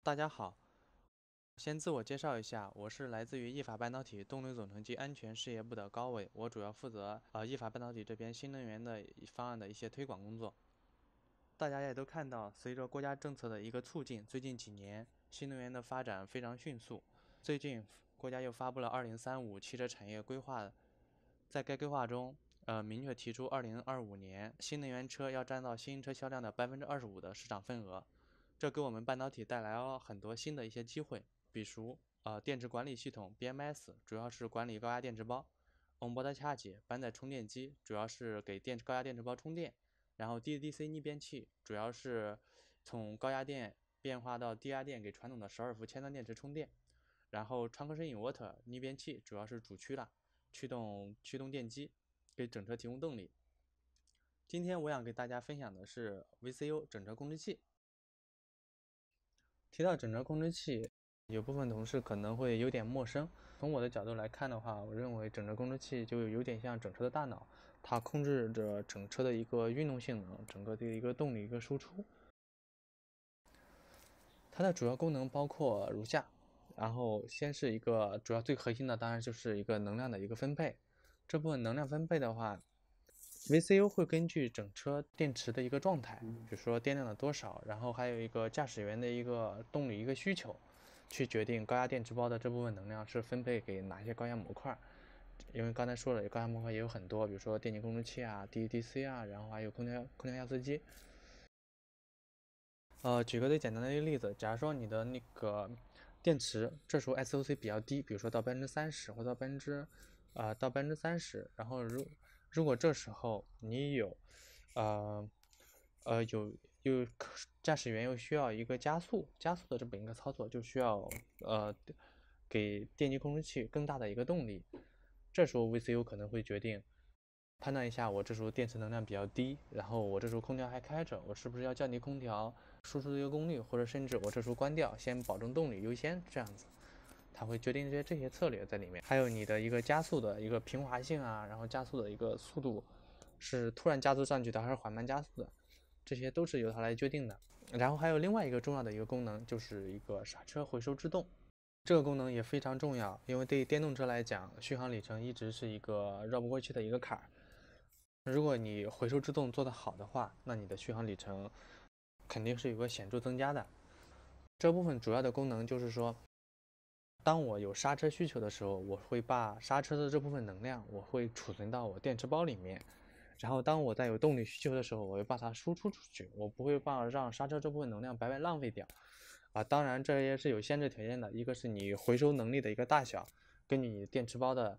大家好，先自我介绍一下，我是来自于意法半导体动力总成及安全事业部的高伟，我主要负责意法半导体这边新能源的方案的一些推广工作。大家也都看到，随着国家政策的一个促进，最近几年新能源的发展非常迅速。最近国家又发布了2035汽车产业规划，在该规划中，明确提出2025年新能源车要占到新车销量的25%的市场份额。这给我们半导体带来了很多新的一些机会，比如电池管理系统 BMS 主要是管理高压电池包，onboard charge 板载充电机主要是给高压电池包充电，然后 DC 逆变器主要是从高压电变化到低压电给传统的12伏铅酸电池充电，然后创客式 inverter 逆变器主要是主驱了，驱动电机给整车提供动力。今天我想给大家分享的是 VCU 整车控制器。提到整车控制器，有部分同事可能会有点陌生。从我的角度来看的话，我认为整车控制器就有点像整车的大脑，它控制着整车的一个运动性能，整个的一个动力一个输出。它的主要功能包括如下，然后先是一个主要最核心的，当然就是一个能量的一个分配。这部分能量分配的话，VCU 会根据整车电池的一个状态，比如说电量的多少，然后还有一个驾驶员的一个动力一个需求，去决定高压电池包的这部分能量是分配给哪些高压模块。因为刚才说了，高压模块也有很多，比如说电气控制器啊、DC 啊，然后还有空调压缩机。举个最简单的一个例子，假如说你的那个电池这时候 SOC 比较低，比如说到30%或到30%，然后如果这时候你有驾驶员又需要一个加速的这么一个操作，就需要给电机控制器更大的一个动力，这时候 VCU 可能会决定判断一下，我这时候电池能量比较低，然后我这时候空调还开着，我是不是要降低空调输出的一个功率，或者甚至我这时候关掉，先保证动力优先，这样子，它会决定这些策略在里面。还有你的一个加速的一个平滑性啊，然后加速的一个速度是突然加速上去的还是缓慢加速的，这些都是由它来决定的。然后还有另外一个重要的一个功能，就是一个刹车回收制动。这个功能也非常重要，因为对于电动车来讲，续航里程一直是一个绕不过去的一个坎儿。如果你回收制动做得好的话，那你的续航里程肯定是有个显著增加的。这部分主要的功能就是说，当我有刹车需求的时候，我会把刹车的这部分能量我会储存到我电池包里面，然后当我在有动力需求的时候，我会把它输出出去，我不会让刹车这部分能量白白浪费掉。当然这也是有限制条件的，一个是你回收能力的一个大小，根据你电池包的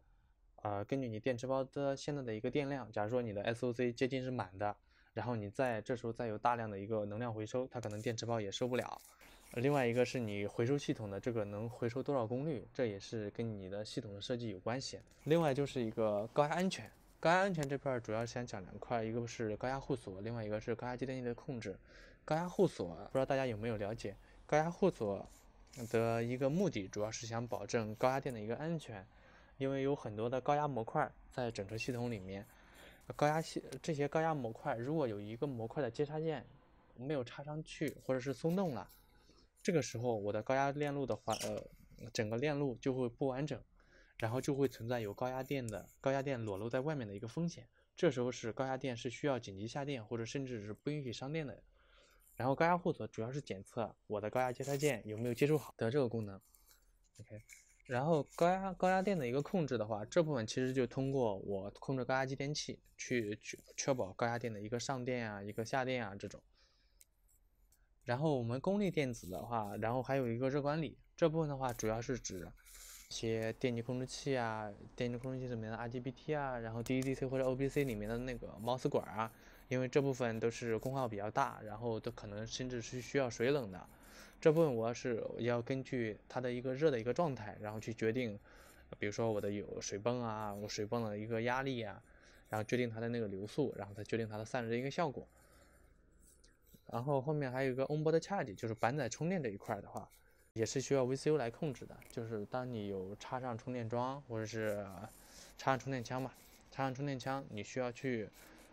现在的一个电量，假如说你的 SOC 接近是满的，然后你这时候再有大量的一个能量回收，它可能电池包也受不了。另外一个是你回收系统的这个能回收多少功率，这也是跟你的系统的设计有关系。另外就是一个高压安全，高压安全这块主要想讲两块，一个是高压护锁，另外一个是高压接电器的控制。高压护锁不知道大家有没有了解，高压护锁的一个目的主要是想保证高压电的一个安全，因为有很多的高压模块在整车系统里面，这些高压模块如果有一个模块的接插件没有插上去或者是松动了，这个时候我的高压链路的话，整个链路就会不完整，然后就会存在有高压电裸露在外面的一个风险。这时候高压电是需要紧急下电，或者甚至是不允许上电的。然后高压护锁主要是检测我的高压接插件有没有接触好的这个功能。OK， 然后高压电的一个控制的话，这部分其实就通过我控制高压继电器去确保高压电的一个上电啊、一个下电啊这种。然后我们功率电子的话，然后还有一个热管理，这部分的话主要是指一些电机控制器啊，电机控制器里面的 IGBT 啊，然后 DC 或者 OBC 里面的那个 MOS 管啊，因为这部分都是功耗比较大，然后都可能甚至是需要水冷的。这部分我要根据它的一个热的一个状态，然后去决定，比如说我的有水泵啊，我水泵的一个压力啊，然后决定它的那个流速，然后再决定它的散热的一个效果。然后后面还有一个 onboard charge， 就是板载充电这一块的话，也是需要 VCU 来控制的。就是当你有插上充电桩或者是插上充电枪嘛，插上充电枪，你需要去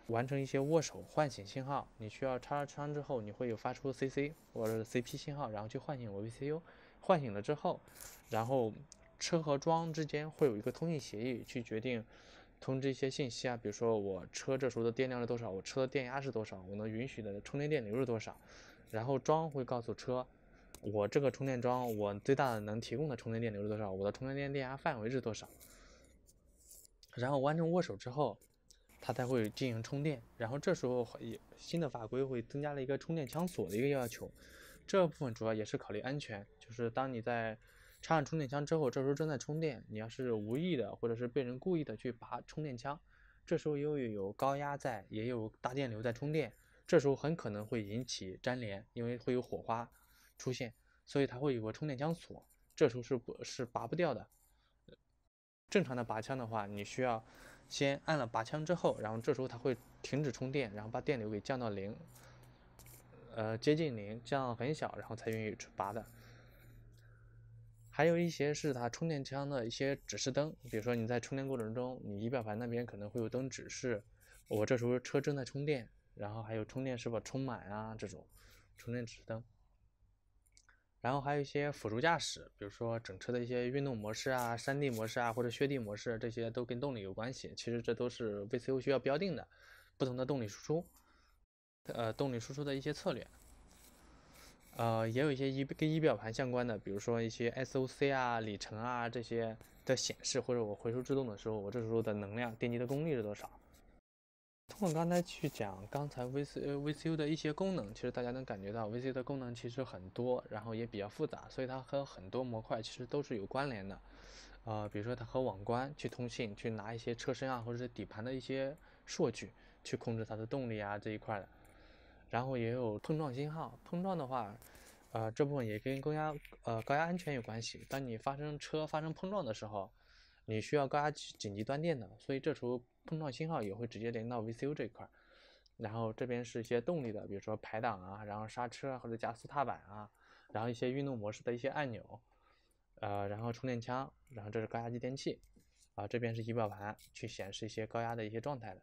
完成一些握手唤醒信号，你需要插上之后，你会有发出 CC 或者 CP 信号，然后去唤醒我 VCU， 唤醒了之后，然后车和桩之间会有一个通信协议去决定通知一些信息啊，比如说我车这时候的电量是多少，我车的电压是多少，我能允许的充电电流是多少，然后桩会告诉车，我这个充电桩我最大的能提供的充电电流是多少，我的充电电压范围是多少，然后完成握手之后，它才会进行充电。然后这时候新的法规会增加了一个充电枪锁的一个要求，这部分主要也是考虑安全，就是当你在插上充电枪之后，这时候正在充电，你要是无意的或者是被人故意的去拔充电枪，这时候又有高压在，也有大电流在充电，这时候很可能会引起粘连，因为会有火花出现，所以它会有个充电枪锁，这时候是拔不掉的。正常的拔枪的话，你需要先按了拔枪之后，然后这时候它会停止充电，然后把电流给降到零，接近零，降到很小，然后才愿意拔的。还有一些是它充电枪的一些指示灯，比如说你在充电过程中，你仪表盘那边可能会有灯指示，我这时候车正在充电，然后还有充电是否充满啊这种充电指示灯。然后还有一些辅助驾驶，比如说整车的一些运动模式啊、山地模式啊或者雪地模式，这些都跟动力有关系。其实这都是 VCU 需要标定的，不同的动力输出，动力输出的一些策略。也有一些跟仪表盘相关的，比如说一些 SOC 啊、里程啊这些的显示，或者我回收制动的时候，我这时候的能量、电机的功率是多少。通过刚才去讲刚才 VCU 的一些功能，其实大家能感觉到 VCU 的功能其实很多，然后也比较复杂，所以它和很多模块其实都是有关联的。比如说它和网关去通信，去拿一些车身啊或者是底盘的一些数据去控制它的动力啊这一块的。然后也有碰撞信号，碰撞的话，这部分也跟高压安全有关系。当你车发生碰撞的时候，你需要高压紧急断电的，所以这时候碰撞信号也会直接连到 VCU 这一块。然后这边是一些动力的，比如说排档啊，然后刹车或者加速踏板啊，然后一些运动模式的一些按钮，然后充电枪，然后这是高压继电器，这边是仪表盘去显示一些高压的一些状态的。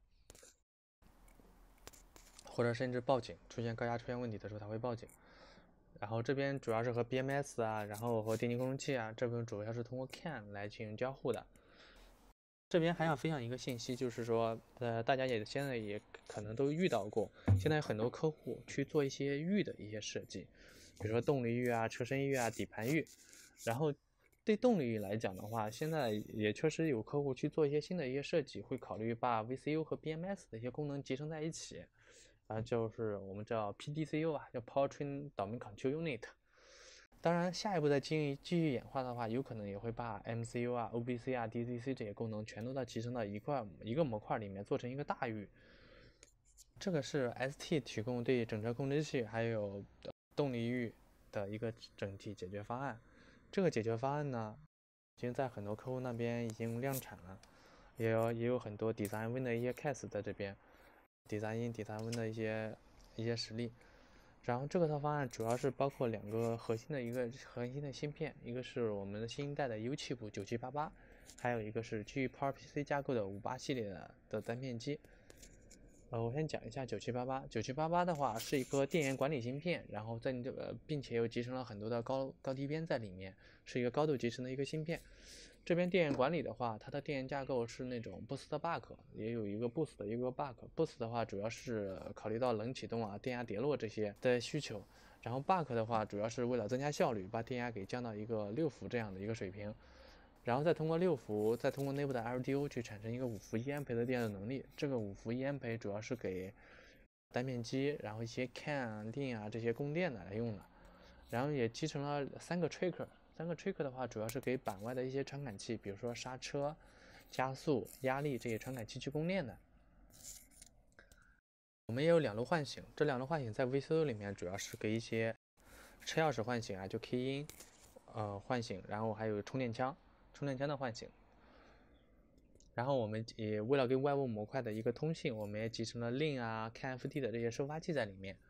或者甚至报警，高压出现问题的时候，它会报警。然后这边主要是和 BMS 啊，然后和电机控制器啊，这边主要是通过 CAN 来进行交互的。这边还想分享一个信息，就是说，大家现在也可能都遇到过，现在有很多客户去做一些域的一些设计，比如说动力域啊、车身域啊、底盘域。然后对动力域来讲的话，现在也确实有客户去做一些新的一些设计，会考虑把 VCU 和 BMS 的一些功能集成在一起。就是我们叫 PDCU 啊，叫 powertrain domain control unit。当然，下一步再继续演化的话，有可能也会把 MCU 啊、OBC 啊、DCC 这些功能全都集成到一个模块里面，做成一个大域。这个是 ST 提供对整车控制器还有动力域的一个整体解决方案。这个解决方案呢，已经在很多客户那边已经量产了，也有很多 design win 的一些 case 在这边。design win 的一些实例。然后这个套方案主要是包括两个核心的芯片，一个是我们的新一代的 U 气部9788，还有一个是基于 PowerPC 架构的58系列的单片机。我先讲一下9788的话是一个电源管理芯片，然后在并且又集成了很多的高低边在里面，是一个高度集成的一个芯片。这边电源管理的话，它的电源架构是那种 boost bug， 也有一个 boost 的一个 bug。boost 的话主要是考虑到冷启动啊、电压跌落这些的需求，然后 bug 的话主要是为了增加效率，把电压给降到一个6伏这样的一个水平，然后再通过6伏，再通过内部的 LDO 去产生一个5伏1安培的电路能力。这个5伏1安培主要是给单片机，然后一些 CAN、DIN 啊这些供电的来用的。然后也集成了3个 trigger。3个 trigger 的话，主要是给板外的一些传感器，比如说刹车、加速、压力这些传感器去供电的。我们也有2路唤醒，这2路唤醒在 VCU 里面主要是给一些车钥匙唤醒啊，就 key in 唤醒，然后还有充电枪的唤醒。然后我们也为了跟外部模块的一个通信，我们也集成了 LIN 啊、KFD 的这些收发器在里面。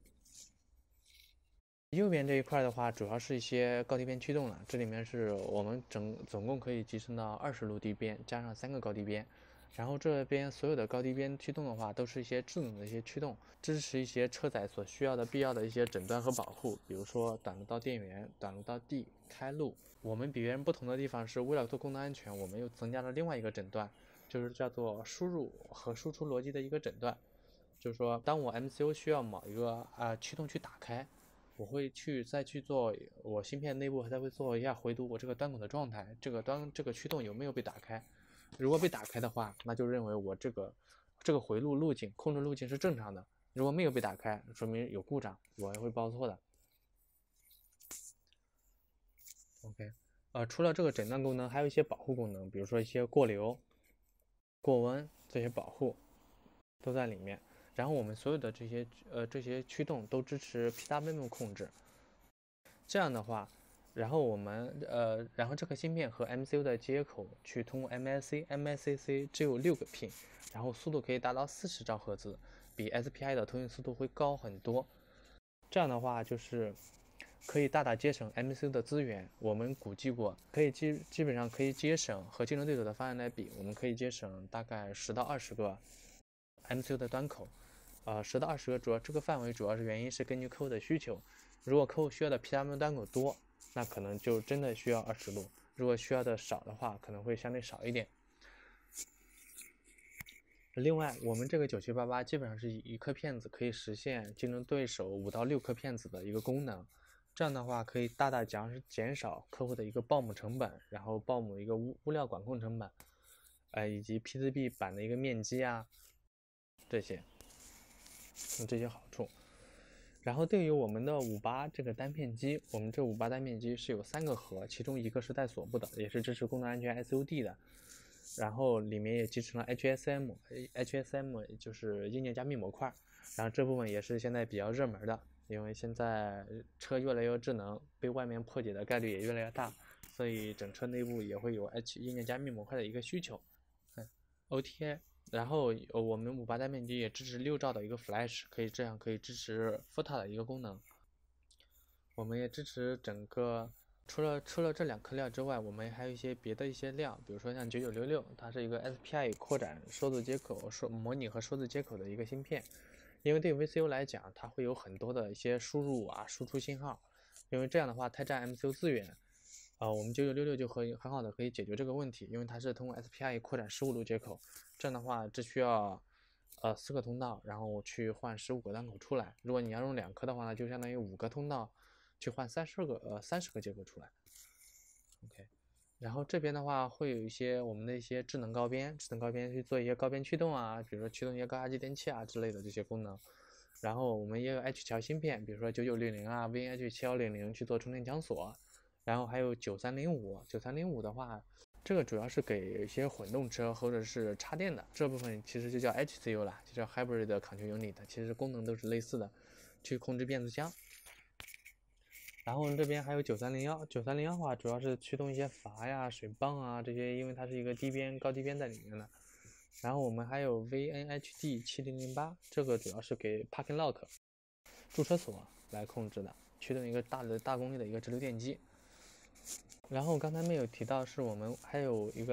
右边这一块的话，主要是一些高低边驱动了。这里面是我们总共可以集成到20路低边，加上3个高低边。 然后这边所有的高低边驱动的话，都是一些智能的一些驱动，支持一些车载所需要的必要的一些诊断和保护，比如说短路到电源、短路到地、开路。我们比别人不同的地方是，为了做功能安全，我们又增加了另外一个诊断，就是叫做输入和输出逻辑的一个诊断。就是说，当我 MCU 需要某一个驱动去打开，我会再去做我芯片内部再会做一下回读我这个端口的状态，这个驱动有没有被打开。如果被打开的话，那就认为我这个回路路径控制路径是正常的。如果没有被打开，说明有故障，我也会报错的。OK，除了这个诊断功能，还有一些保护功能，比如说一些过流、过温这些保护都在里面。然后我们所有的这些驱动都支持 PWM 控制。这样的话，然后这个芯片和 MCU 的接口去通过 MSC 只有6个 pin， 然后速度可以达到40兆赫兹，比 SPI 的通信速度会高很多。这样的话就是可以大大节省 MCU 的资源。我们估计过，可以基本上可以节省和竞争对手的方案来比，我们可以节省大概10到20个 MCU 的端口。10到20个，这个范围主要是原因是根据客户的需求。如果客户需要的 PWM 端口多，那可能就真的需要20路；如果需要的少的话，可能会相对少一点。另外，我们这个9788基本上是以1颗片子可以实现竞争对手5到6颗片子的一个功能。这样的话，可以大大减少客户的一个报母成本，然后报母一个物料管控成本，以及 PCB 板的一个面积啊，这些好处。然后对于我们的58这个单片机，我们这58单片机是有3个核，其中一个是带锁部的，也是支持功能安全 SOD 的。然后里面也集成了 HSM 就是硬件加密模块。然后这部分也是现在比较热门的，因为现在车越来越智能，被外面破解的概率也越来越大，所以整车内部也会有硬件加密模块的一个需求。OTA。然后我们58单片机也支持6兆的一个 Flash， 可以支持 FOTA 的一个功能。我们也支持整个除了这2颗料之外，我们还有一些别的一些料，比如说像9966，它是一个 SPI 扩展缩字接口模拟和缩字接口的一个芯片。因为对 VCU 来讲，它会有很多的一些输入输出信号，因为这样的话太占 MCU 资源。我们9966就很好的可以解决这个问题，因为它是通过 SPI 扩展15路接口，这样的话只需要4个通道，然后去换15个端口出来。如果你要用2颗的话呢，就相当于5个通道去换30个接口出来。OK， 然后这边的话会有一些我们的一些智能高边去做一些高边驱动比如说驱动一些高压继电器之类的这些功能。然后我们也有 H 桥芯片，比如说9900 VH7100 去做充电枪锁。然后还有9305的话，这个主要是给一些混动车或者是插电的，这部分其实就叫 HCU 了，就叫 Hybrid Control Unit， 其实功能都是类似的，去控制变速箱。然后这边还有9301的话，主要是驱动一些阀水泵这些，因为它是一个高低边在里面的。然后我们还有 VNHD7008，这个主要是给 Parking Lock 驻车锁来控制的，驱动一个大功率的一个直流电机。然后刚才没有提到，是我们还有一个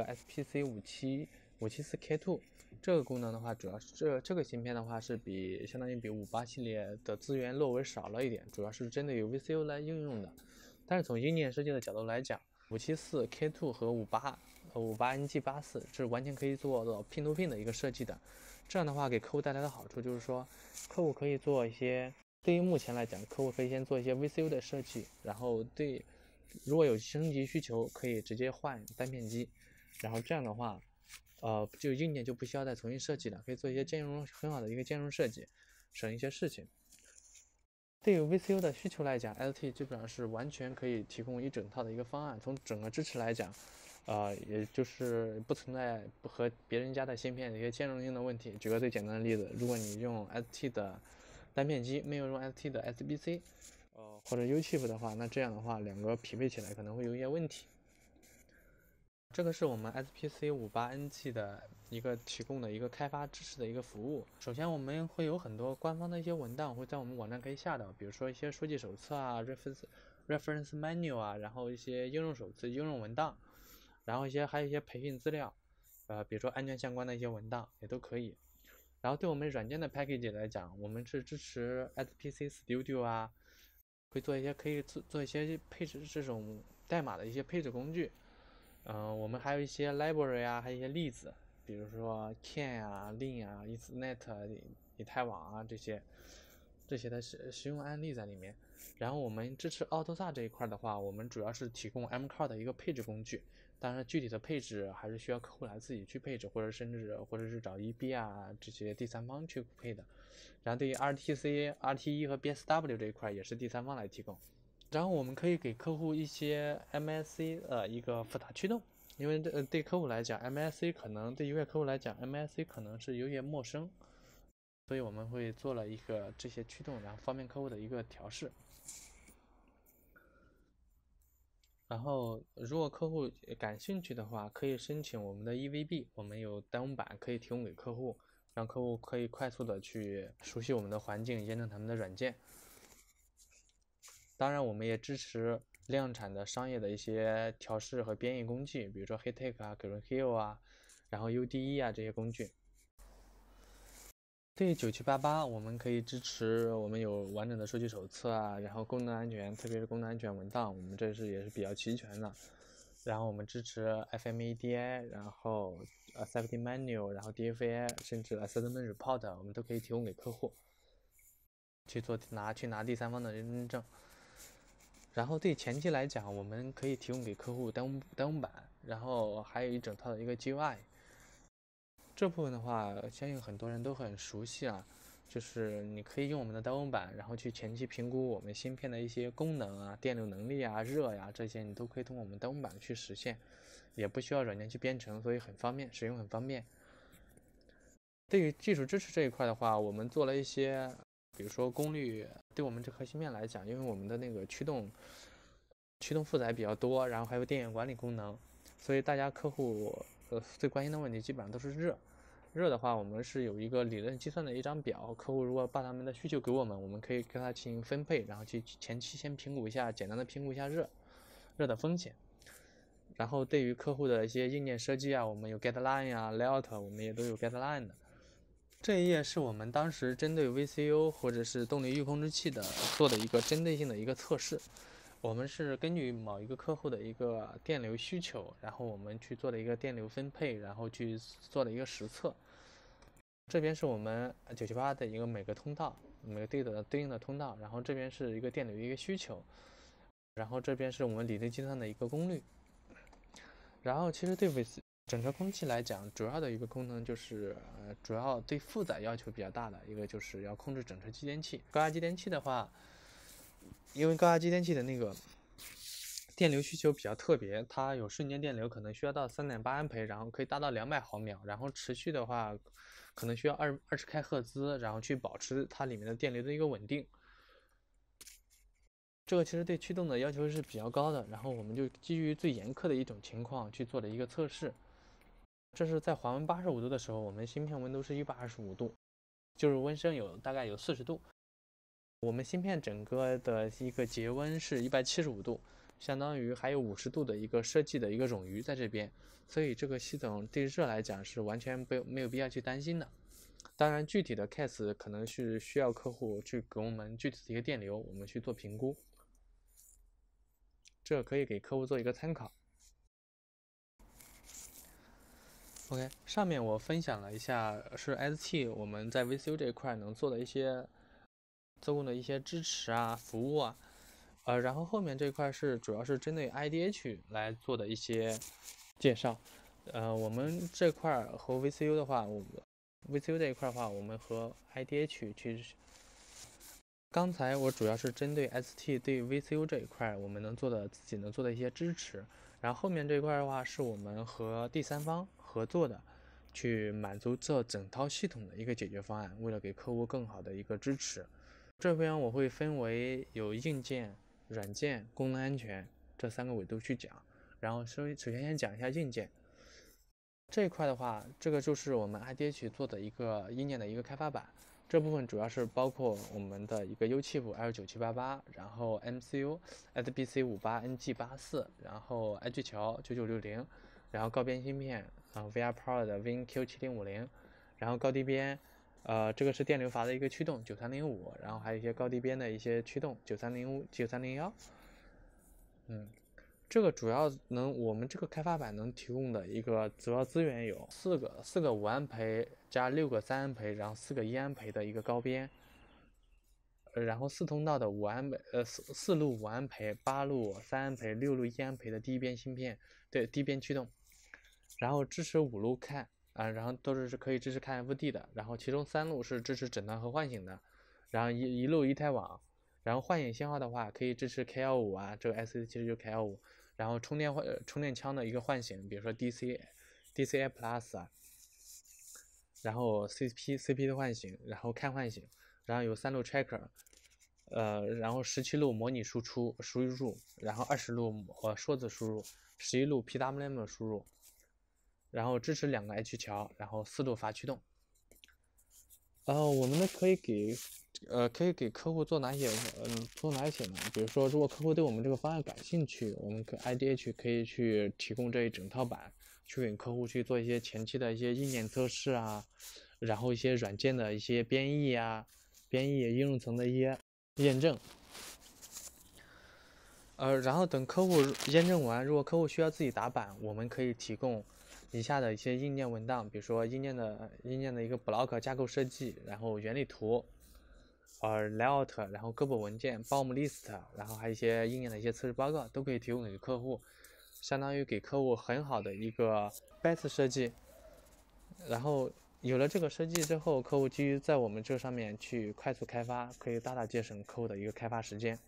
SPC574K2， 这个功能的话，主要是这个芯片的话是相当于比58系列的资源略微少了一点，主要是针对于 VCU 来应用的。但是从硬件设计的角度来讲，574K2 和58NG84是完全可以做到pin to pin的一个设计的。这样的话给客户带来的好处就是说，客户可以做一些，对于目前来讲，客户可以先做一些 VCU 的设计，然后如果有升级需求，可以直接换单片机，然后这样的话，就硬件就不需要再重新设计了，可以做一些很好的一个兼容设计，省一些事情。对于 VCU 的需求来讲 ，LT 基本上是完全可以提供一整套的一个方案。从整个支持来讲，也就是不存在和别人家的芯片的一些兼容性的问题。举个最简单的例子，如果你用 ST 的单片机，没有用 ST 的 SBC。或者 U-chip 的话，那这样的话2个匹配起来可能会有一些问题。这个是我们 SPC58NG 的一个提供的一个开发支持的一个服务。首先我们会有很多官方的一些文档会在我们网站可以下到，比如说一些书籍手册reference menu然后一些应用手册、应用文档，然后还有一些培训资料。 比如说安全相关的一些文档也都可以。然后对我们软件的 package 来讲，我们是支持 SPC Studio 啊，会做一些可以做一些配置这种代码的一些配置工具。我们还有一些 library 啊，还有一些例子，比如说 CAN 啊、Lin 啊、Ethernet、以太网啊这些的实用案例在里面。然后我们支持 AutoSAR 这一块的话，我们主要是提供 MCUs 的一个配置工具。当然，具体的配置还是需要客户来自己去配置，或者是找 EB 啊这些第三方去配的。然后对于 RTC、RTE 和 BSW 这一块也是第三方来提供。然后我们可以给客户一些 MSC 一个复杂驱动，因为对客户来讲 MSC 可能对一位客户来讲 MSC 可能是有点陌生，所以我们会做了一个这些驱动，然后方便客户的一个调试。然后，如果客户感兴趣的话，可以申请我们的 EVB，我们有单文版可以提供给客户，让客户可以快速的去熟悉我们的环境，验证他们的软件。当然，我们也支持量产的商业的一些调试和编译工具，比如说 HITEC 啊、HVIL 啊，然后 UDE 啊这些工具。对9788，我们可以支持，我们有完整的数据手册啊，然后功能安全，特别是功能安全文档，我们这也是比较齐全的。然后我们支持 FMEDI，然后Safety Manual，然后 DFA， 甚至 Assessment Report， 我们都可以提供给客户去拿第三方的认证。然后对前期来讲，我们可以提供给客户单文版，然后还有一整套的一个 GUI。这部分的话，相信很多人都很熟悉啊，就是你可以用我们的单文版，然后去前期评估我们芯片的一些功能啊、电流能力啊、热呀这些，你都可以通过我们单文版去实现，也不需要软件去编程，所以很方便，使用很方便。对于技术支持这一块的话，我们做了一些，比如说功率，对我们这颗芯片来讲，因为我们的那个驱动负载比较多，然后还有电源管理功能，所以大家客户最关心的问题基本上都是热。热的话，我们是有一个理论计算的一张表，客户如果把他们的需求给我们，我们可以跟他进行分配，然后去前期先评估一下，简单的评估一下热的风险。然后对于客户的一些硬件设计啊，我们有 guideline 啊 layout， 我们也都有 guideline 的。这一页是我们当时针对 VCU 或者是动力预控制器的做的一个针对性的一个测试。我们是根据某一个客户的一个电流需求，然后我们去做了一个电流分配，然后去做了一个实测。这边是我们978的一个每个通道，每个对应的通道，然后这边是一个电流一个需求，然后这边是我们理论计算的一个功率。然后其实对整个空气来讲，主要的一个功能就是主要对负载要求比较大的一个就是要控制整车继电器。高压继电器的话，因为高压继电器的那个电流需求比较特别，它有瞬间电流可能需要到3.8安培，然后可以达到200毫秒，然后持续的话可能需要20开赫兹，然后去保持它里面的电流的一个稳定。这个其实对驱动的要求是比较高的，然后我们就基于最严苛的一种情况去做了一个测试。这是在环温85度的时候，我们芯片温度是125度，就是温升大概有40度。我们芯片整个的一个节温是175度，相当于还有50度的一个设计的一个冗余在这边，所以这个系统对热来讲是完全没有必要去担心的。当然，具体的 case 可能是需要客户去给我们具体的一个电流，我们去做评估，这可以给客户做一个参考。OK， 上面我分享了一下是 ST 我们在 VCU 这一块能做的一些做工的一些支持啊、服务啊，然后后面这一块是主要是针对 IDH 来做的一些介绍。我们这块和 VCU 的话，VCU 这一块的话，我们和 IDH 去。刚才我主要是针对 ST 对 VCU 这一块，我们自己能做的一些支持。然后后面这一块的话，是我们和第三方合作的，去满足这整套系统的一个解决方案，为了给客户更好的一个支持。这边我会分为有硬件、软件、功能安全这3个维度去讲。然后首先先讲一下硬件这一块的话，这个就是我们 IDH 做的一个硬件的一个开发版。这部分主要是包括我们的一个 U-chip L9788，然后 MCU SBC58NG84，然后 Edge 桥9960，然后高边芯片 VR Power 的 WinQ7050，然后高低边，这个是电流阀的一个驱动9305，然后还有一些高低边的一些驱动9301，这个主要我们这个开发版能提供的一个主要资源有四个5安培加6个3安培，然后4个1安培的一个高边，然后4通道的4路5安培、8路3安培、6路1安培的低边芯片，对，低边驱动，然后支持5路看然后都是可以支持看 FD 的，然后其中3路是支持诊断和唤醒的，然后一路一态网，然后唤醒信号的话可以支持 K15这个 IC 其实就是 K15，然后充电枪的一个唤醒，比如说 DCI Plus 然后 CP 的唤醒，然后看唤醒，然后有3路 tracker，然后17路模拟输入，然后20路说字输入，11路 PWM 输入，然后支持2个 H 桥，然后4路阀驱动。我们可以给客户做哪些呢？比如说，如果客户对我们这个方案感兴趣，我们IDH 可以去提供这一整套版，去给客户去做一些前期的一些硬件测试然后一些软件的一些编译应用层的一些验证。然后等客户验证完，如果客户需要自己打版，我们可以提供以下的一些硬件文档，比如说硬件的一个 block 架构设计，然后原理图，layout， 然后各部文件 BOM list， 然后还有一些硬件的一些测试报告，都可以提供给客户，相当于给客户很好的一个 base 设计。然后有了这个设计之后，客户基于在我们这上面去快速开发，可以大大节省客户的一个开发时间。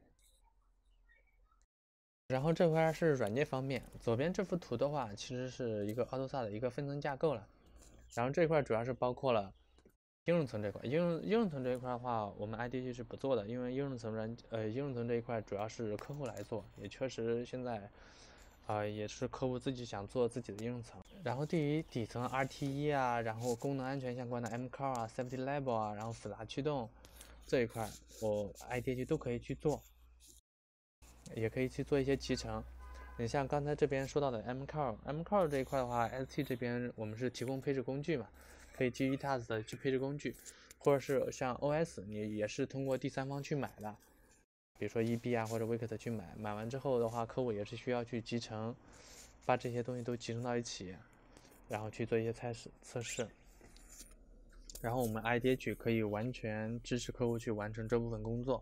然后这块是软件方面，左边这幅图的话，其实是一个 AutoSAR 的一个分层架构了。然后这块主要是包括了应用层这块，应用层这一块的话，我们 IDG 是不做的，因为应用层这一块主要是客户来做，也确实现在也是客户自己想做自己的应用层。然后对于底层 RTE 然后功能安全相关的 MCUs Safety Level 然后复杂驱动这一块，我 IDG 都可以去做。也可以去做一些集成。你像刚才这边说到的 MCUs 这一块的话 ，ST 这边我们是提供配置工具嘛，可以基于 TAS 的去配置工具，或者是像 OS 你也是通过第三方去买的，比如说 EB 或者 Wicket 去买完之后的话，客户也是需要去集成，把这些东西都集成到一起，然后去做一些测试。然后我们 IDH 可以完全支持客户去完成这部分工作。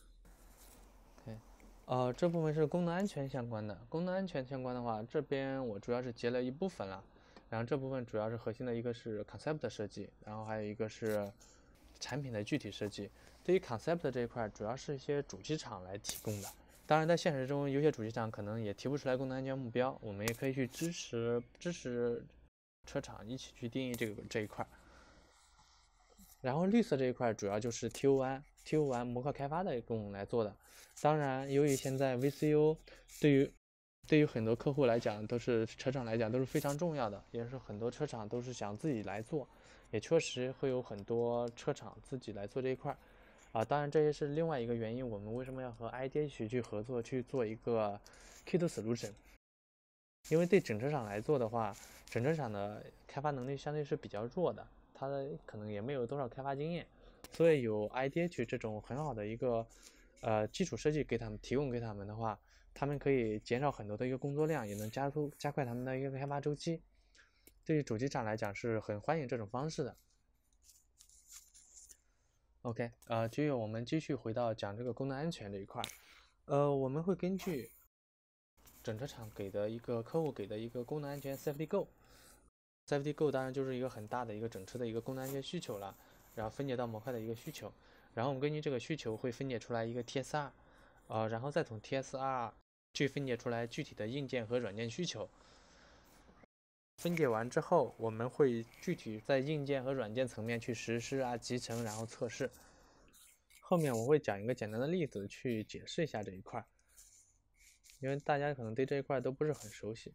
这部分是功能安全相关的。功能安全相关的话，这边我主要是截了一部分了。然后这部分主要是核心的一个是 concept 的设计，然后还有一个是产品的具体设计。对于 concept 这一块，主要是一些主机厂来提供的。当然，在现实中，有些主机厂可能也提不出来功能安全目标，我们也可以去支持车厂一起去定义这一块。然后绿色这一块主要就是 TO1模块开发的功能来做的。当然，由于现在 VCU 对于很多客户来讲，车厂来讲都是非常重要的，也是很多车厂都是想自己来做，也确实会有很多车厂自己来做这一块。当然这也是另外一个原因，我们为什么要和 IDH 去合作去做一个 Kit Solution？ 因为对整车厂来做的话，整车厂的开发能力相对是比较弱的，它可能也没有多少开发经验，所以有 IDH 这种很好的一个基础设计提供给他们的话，他们可以减少很多的一个工作量，也能加快他们的一个开发周期。对于主机厂来讲是很欢迎这种方式的。OK，我们继续回到讲这个功能安全这一块。我们会根据整车厂客户给的一个功能安全 Safety Goal。Safety Goal 当然就是一个很大的一个整车的一个功能安全需求了，然后分解到模块的一个需求，然后我们根据这个需求会分解出来一个 TSR，然后再从 TSR 去分解出来具体的硬件和软件需求。分解完之后，我们会具体在硬件和软件层面去实施集成，然后测试。后面我会讲一个简单的例子去解释一下这一块，因为大家可能对这一块都不是很熟悉。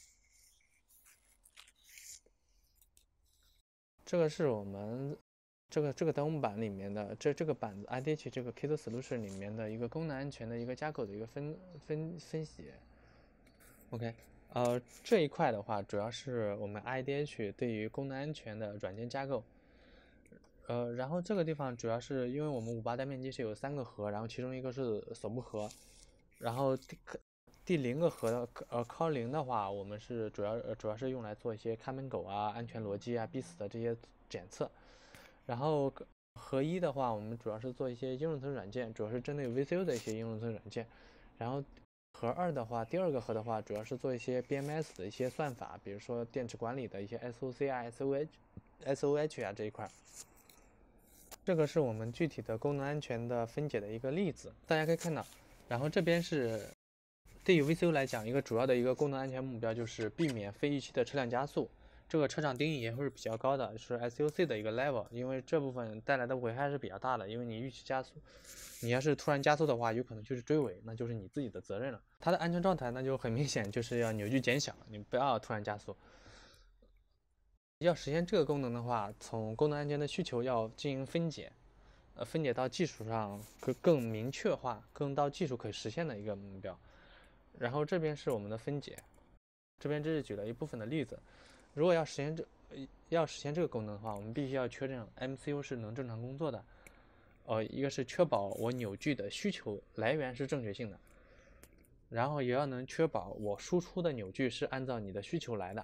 这个是我们这个 demo 版里面的这个板子 IDH 这个 Kit Solution 里面的一个功能安全的一个架构的一个分析。OK， 这一块的话，主要是我们 IDH 对于功能安全的软件架构。然后这个地方主要是因为我们58单面机是有3个核，然后其中一个是锁不核，然后第0个核的call 0的话，我们是主要是用来做一些看门狗啊、安全逻辑啊、必死的这些检测。然后核1的话，我们主要是做一些应用层软件，主要是针对 VCU 的一些应用层软件。然后核2的话，第2个核的话，主要是做一些 BMS 的一些算法，比如说电池管理的一些 SOC 啊、SOH 啊这一块。这个是我们具体的功能安全的分解的一个例子，大家可以看到。然后这边是对于 VCU 来讲，一个主要的一个功能安全目标就是避免非预期的车辆加速。这个车长定义也会是比较高的，是 SUC 的一个 level， 因为这部分带来的危害是比较大的。因为你预期加速，你要是突然加速的话，有可能就是追尾，那就是你自己的责任了。它的安全状态那就很明显，就是要扭矩减小，你不要突然加速。要实现这个功能的话，从功能安全的需求要进行分解，分解到技术上更明确化，更到技术可以实现的一个目标。然后这边是我们的分解，这边只是举了一部分的例子。如果要实现这个功能的话，我们必须要确认 MCU 是能正常工作的。一个是确保我扭矩的需求来源是正确性的，然后也要能确保我输出的扭矩是按照你的需求来的。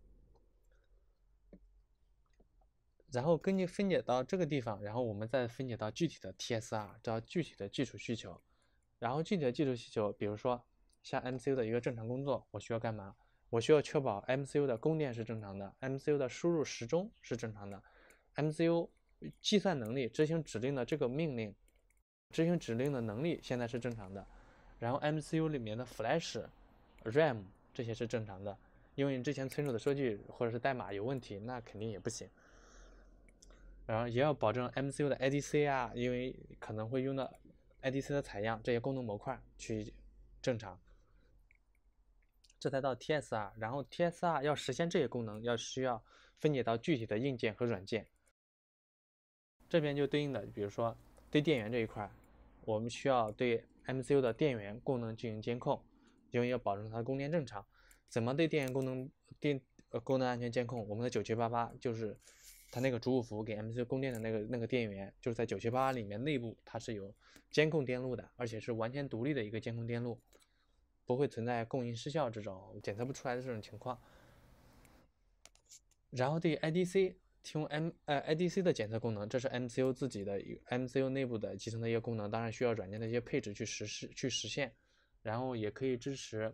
然后根据分解到这个地方，然后我们再分解到具体的 TSR， 到具体的技术需求。然后具体的技术需求，比如说像 MCU 的一个正常工作，我需要干嘛？我需要确保 MCU 的供电是正常的， MCU 的输入时钟是正常的， MCU 计算能力执行指令的这个命令执行指令的能力现在是正常的，然后 MCU 里面的 Flash、RAM 这些是正常的。因为你之前存储的数据或者是代码有问题，那肯定也不行。然后也要保证 MCU 的 IDC 啊，因为可能会用到 IDC 的采样，这些功能模块去正常。这才到 TSR， 然后 TSR 要实现这些功能，需要分解到具体的硬件和软件。这边就对应的，比如说对电源这一块，我们需要对 MCU 的电源功能进行监控，因为要保证它的供电正常。怎么对电源功能安全监控？我们的9788就是它那个主五伏给 MCU 供电的那个电源，就是在9788里面内部它是有监控电路的，而且是完全独立的一个监控电路，不会存在供应失效这种检测不出来的这种情况。然后对 IDC 提供IDC 的检测功能，这是 MCU 自己的MCU 内部的集成的一个功能，当然需要软件的一些配置去实现，然后也可以支持。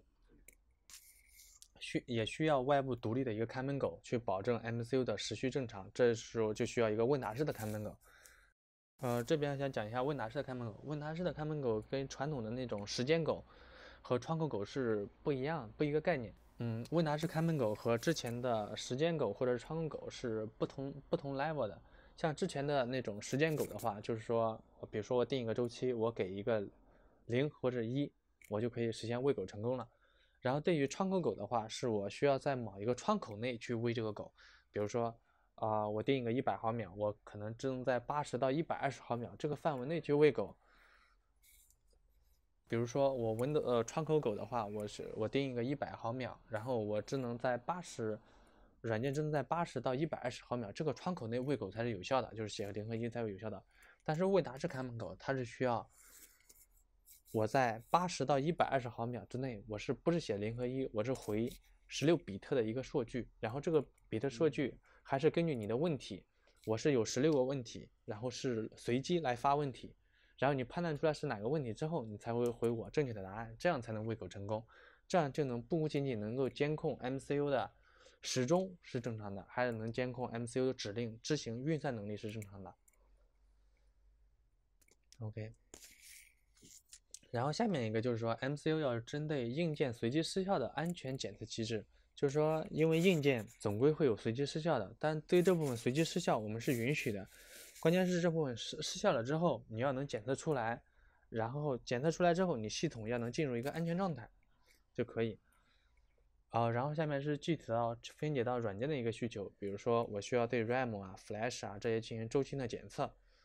也需要外部独立的一个看门狗去保证 MCU 的时序正常，这时候就需要一个问答式的看门狗。这边想讲一下问答式的看门狗。问答式的看门狗跟传统的那种时间狗和窗口狗是不一个概念。问答式看门狗和之前的时间狗或者是窗口狗是不同 level 的。像之前的那种时间狗的话，就是说，比如说我定一个周期，我给一个0或者1，我就可以实现喂狗成功了。然后对于窗口狗的话，是我需要在某一个窗口内去喂这个狗，比如说，我定一个100毫秒，我可能只能在80到120毫秒这个范围内去喂狗。比如说我窗口狗的话，我定一个100毫秒，然后我只能在软件只能在80到120毫秒这个窗口内喂狗才是有效的，就是写0和1才会有效的。但是问答式看门狗它是需要我在80到120毫秒之内，我不是写0和1，我是回16比特的一个数据，然后这个比特数据还是根据你的问题，我是有16个问题，然后是随机来发问题，然后你判断出来是哪个问题之后，你才会回我正确的答案，这样才能喂狗成功，这样就不仅仅能够监控 MCU 的时钟是正常的，还能监控 MCU 的指令执行运算能力是正常的。OK。然后下面一个就是说 MCU 要针对硬件随机失效的安全检测机制，就是说因为硬件总归会有随机失效的，但对这部分随机失效我们是允许的，关键是这部分失效了之后你要能检测出来，然后检测出来之后你系统要能进入一个安全状态就可以。然后下面是具体到分解到软件的一个需求，比如说我需要对 RAM 啊、Flash 啊这些进行周期的检测，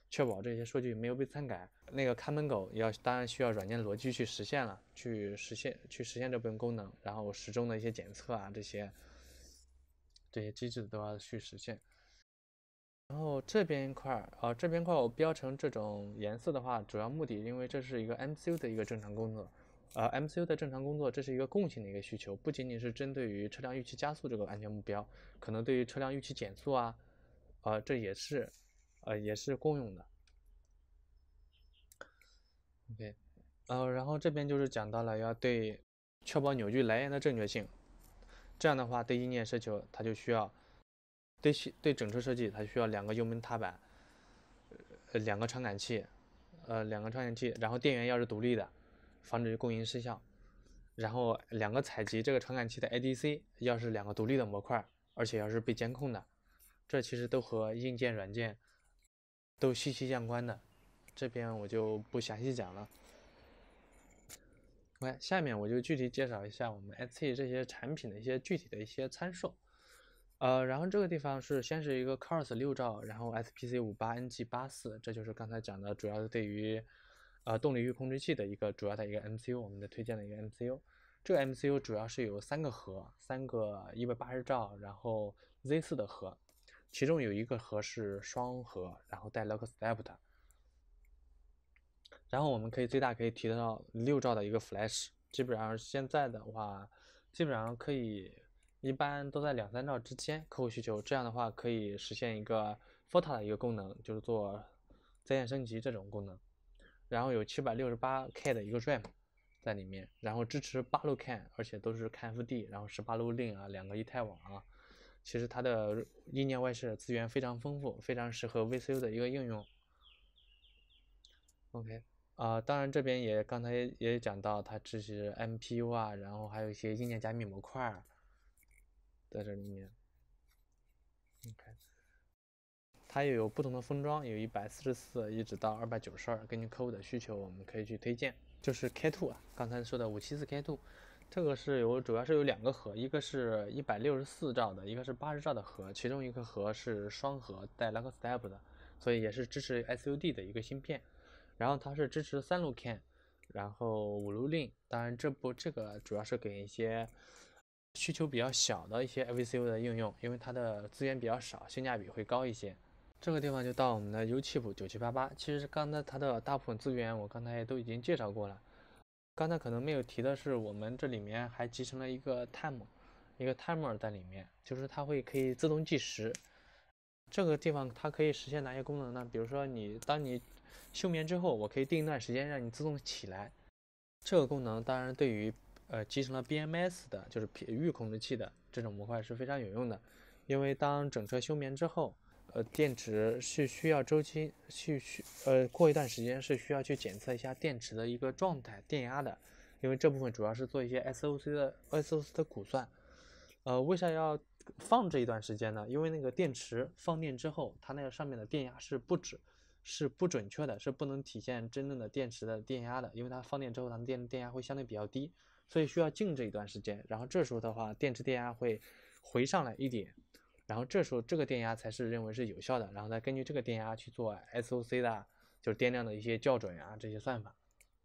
确保这些数据没有被篡改。那个看门狗当然需要软件逻辑去实现了，去实现这部分功能，然后时钟的一些检测啊，这些机制都要去实现。然后这边一块我标成这种颜色的话，主要目的因为这是一个 MCU 的一个正常工作。MCU 的正常工作，这是一个共性的一个需求，不仅仅是针对于车辆预期加速这个安全目标，可能对于车辆预期减速啊，这也是共用的。OK，然后这边就是讲到了要确保扭矩来源的正确性，这样的话对硬件需求它就需要对整车设计它需要2个油门踏板，2个传感器，然后电源要是独立的，防止供应失效。然后2个采集这个传感器的 ADC 要是2个独立的模块，而且要是被监控的，这其实都和硬件软件都息息相关的，这边我就不详细讲了。OK， 下面我就具体介绍一下我们 ST 这些产品的一些具体的一些参数。然后这个地方先是一个 CORS 6兆，然后 SPC58NG84，这就是刚才讲的主要对于动力域控制器的一个主要的一个 MCU， 我们的推荐的一个 MCU。这个 MCU 主要是有3个核，3个180兆，然后 Z4 的核，其中有1个核是双核，然后带 lockstep 的。然后我们最大可以提到6兆的一个 flash， 基本上现在的话，基本上可以一般都在2-3兆之间，客户需求这样的话可以实现一个 FOTA 的一个功能，就是做在线升级这种功能。然后有 768K 的一个 RAM 在里面，然后支持8路 CAN， 而且都是 CAN FD， 然后18路 LIN 啊，2个一态网啊。其实它的硬件外设资源非常丰富，非常适合 VCU 的一个应用。OK，当然这边刚才也讲到，它支持 MPU 啊，然后还有一些硬件加密模块在这里面。OK， 它也有不同的封装，有144一直到292，根据客户的需求，我们可以去推荐。就是 K2 啊，刚才说的574 K2，这个主要是有2个核，一个是164兆的，一个是80兆的核，其中一个核是双核带 lockstep 的，所以也是支持 SUD 的一个芯片。然后它是支持3路 CAN， 然后5路 LIN， 当然这个主要是给一些需求比较小的一些 VCU 的应用，因为它的资源比较少，性价比会高一些。这个地方就到我们的 U 气谱9788，其实刚才它的大部分资源我刚才也都已经介绍过了。刚才可能没有提的是，我们这里面还集成了一个 timer 在里面，就是它可以自动计时。这个地方它可以实现哪些功能呢？比如说当你休眠之后，我可以定一段时间让你自动起来。这个功能当然对于集成了 BMS 的，就是域控制器的这种模块是非常有用的，因为当整车休眠之后，电池是需要周期过一段时间是需要去检测一下电池的一个状态电压的，因为这部分主要是做一些 SOC 的估算。为啥要放这一段时间呢？因为那个电池放电之后，它那个上面的电压是不准确的，是不能体现真正的电池的电压的，因为它放电之后，它的电压会相对比较低，所以需要静置一段时间。然后这时候的话，电池电压会回上来一点，然后这时候这个电压才是认为是有效的，然后再根据这个电压去做 SOC 的，就是电量的一些校准啊这些算法。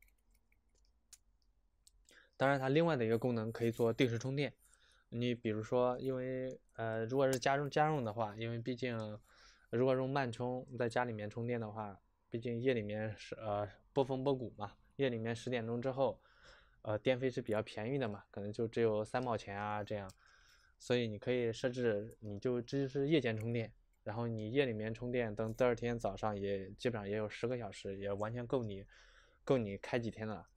当然，它另外的一个功能可以做定时充电。你比如说，因为如果是家用的话，因为毕竟如果用慢充在家里面充电的话，毕竟夜里面是波峰波谷嘛，夜里面10点钟之后，电费是比较便宜的嘛，可能就只有3毛钱啊这样，所以你可以设置这就是夜间充电，然后你夜里面充电，等第2天早上基本上也有10个小时，也完全够你开几天的了。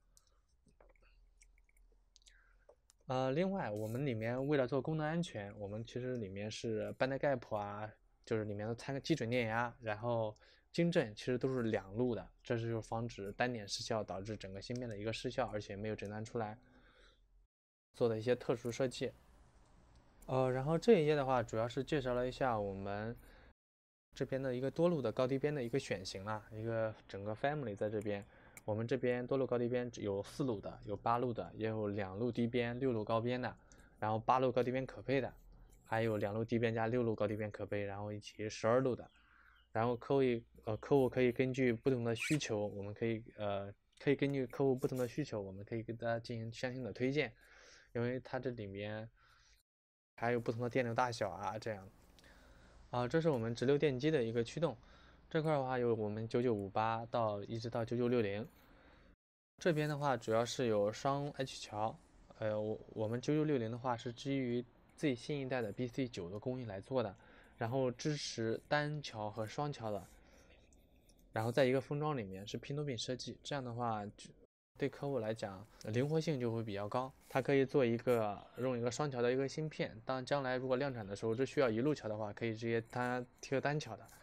另外我们里面为了做功能安全，我们其实里面是 band gap 啊，就是里面的基准电压，然后晶振其实都是2路的，这是就防止单点失效导致整个芯片的一个失效，而且没有诊断出来，做的一些特殊设计。然后这一页的话，主要是介绍了一下我们这边的一个多路的高低边的一个选型啦，一个整个 family 在这边。我们这边多路高低边有4路的，有8路的，也有2路低边、6路高边的，然后8路高低边可配的，还有2路低边加6路高低边可配，然后以及12路的。 然后客户可以根据不同的需求，我们可以根据客户不同的需求，我们可以给大家进行相应的推荐，因为它这里面还有不同的电流大小啊，这样。这是我们直流电机的一个驱动，这块的话有我们9958一直到9960，这边的话主要是有双 H 桥，我们9960的话是基于最新一代的 BC9的工艺来做的，然后支持单桥和双桥的，然后在一个封装里面是拼多拼设计，这样的话对客户来讲灵活性就会比较高，它可以用一个双桥的一个芯片，当将来如果量产的时候只需要一路桥的话，可以直接贴个单桥的，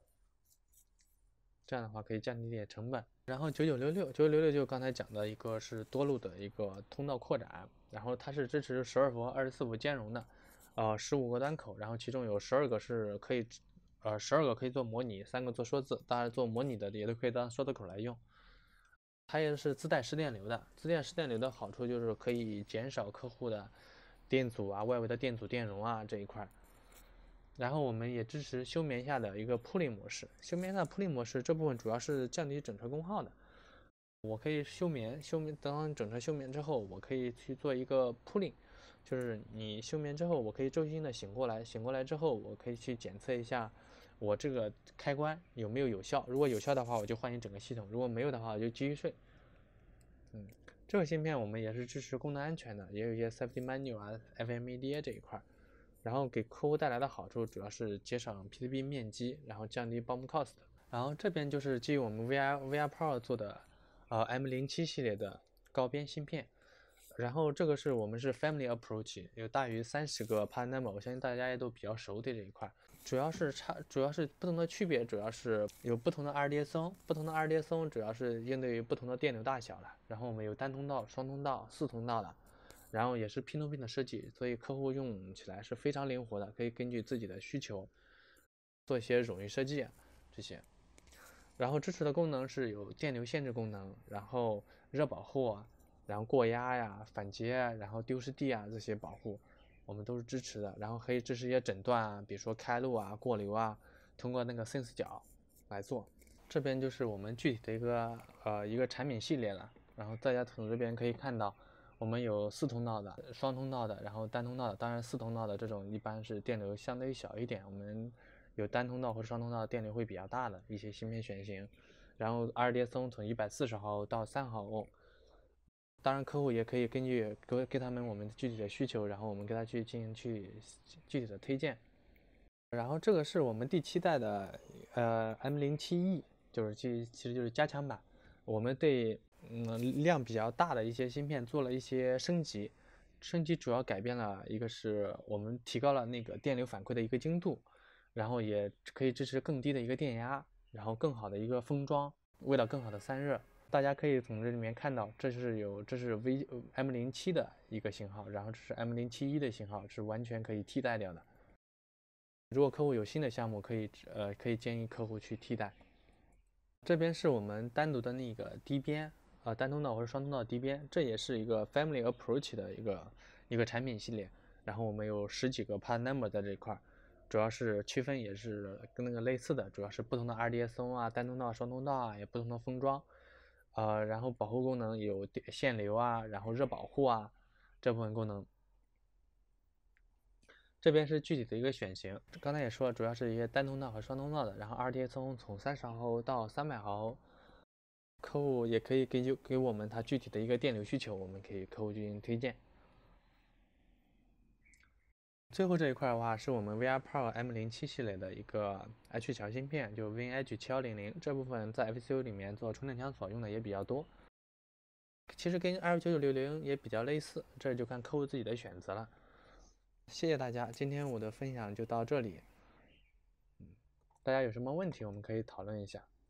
这样的话可以降低一点成本。然后9966就刚才讲的一个是多路的一个通道扩展，然后它是支持12伏和24伏兼容的，15个端口，然后其中有12个是可以12个可以做模拟，3个做说字，当然做模拟的也都可以当说字口来用。它也是自带湿电流的，自带湿电流的好处就是可以减少客户的电阻啊、外围的电阻、电容啊这一块。然后我们也支持休眠下的一个 pooling 模式，休眠下的 pooling 模式这部分主要是降低整车功耗的。我可以休眠，等整车休眠之后，我可以去做一个 pooling，就是你休眠之后，我可以周期性的醒过来之后，我可以去检测一下我这个开关有没有效，如果有效的话，我就换你整个系统；如果没有的话，我就继续睡。这个芯片我们也是支持功能安全的，也有一些 safety manual 啊、FMEDA 这一块。然后给客户带来的好处主要是节省 PCB 面积，然后降低 BOM cost。然后这边就是基于我们 VR Pro 做的M07系列的高边芯片。然后这个我们是 Family Approach， 有大于30个 part number， 我相信大家也都比较熟对这一块。主要是不同的区别，主要是有不同的 RDS-on， 不同的 RDS-on 主要是应对于不同的电流大小了。然后我们有单通道、双通道、4通道的，然后也是拼多拼的设计，所以客户用起来是非常灵活的，可以根据自己的需求做一些冗余设计这些。然后支持的功能是有电流限制功能，然后热保护然后过压呀、反节然后丢失地这些保护，我们都是支持的。然后可以支持一些诊断比如说开路过流通过那个 sense 角来做。这边就是我们具体的一个产品系列了。然后大家从这边可以看到，我们有4通道的、双通道的，然后单通道的。当然4通道的这种一般是电流相对小一点，我们有单通道或者双通道电流会比较大的一些芯片选型。然后 RDS-on 从140毫到3毫欧。当然客户也可以根据给他们我们具体的需求，然后我们给他进行具体的推荐。然后这个是我们第7代的M07E， 其实就是加强版。我们对量比较大的一些芯片做了一些升级主要改变了一个是我们提高了那个电流反馈的一个精度，然后也可以支持更低的一个电压，然后更好的一个封装，为了更好的散热。大家可以从这里面看到，这是M07的一个型号，然后这是 M07E 的型号，是完全可以替代掉的。如果客户有新的项目，可以建议客户去替代。这边是我们单独的那个低边单通道或者双通道低边，这也是一个 Family Approach 的一个产品系列。然后我们有10几个 part number 在这一块，主要是区分也是跟那个类似的，主要是不同的 RDS-on 单通道、双通道也不同的封装。然后保护功能有限流然后热保护这部分功能。这边是具体的一个选型，刚才也说了，主要是一些单通道和双通道的，然后 RDS-on 从30毫欧到300毫欧，客户也可以给我们他具体的一个电流需求，我们可以客户进行推荐。最后这一块的话，是我们 VR Pro M07系列的一个 H 桥芯片，就 WinH7100，这部分在 VCU 里面做充电枪所用的也比较多。其实跟 L9960也比较类似，这就看客户自己的选择了。谢谢大家，今天我的分享就到这里。大家有什么问题，我们可以讨论一下。